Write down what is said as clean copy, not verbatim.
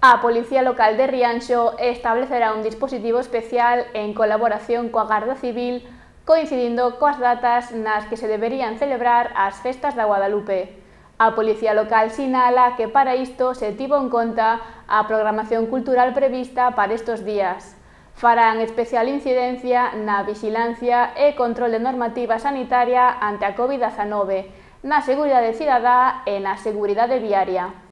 A Policía Local de Rianxo establecerá un dispositivo especial en colaboración coa Garda Civil, coincidindo coas datas nas que se deberían celebrar as festas da Guadalupe. A Policía Local sinala que para isto se tivo en conta a programación cultural prevista para estos días. Farán especial incidencia na vixilancia e control de normativa sanitaria ante a COVID-19, na seguridade cidadá e na seguridade viaria.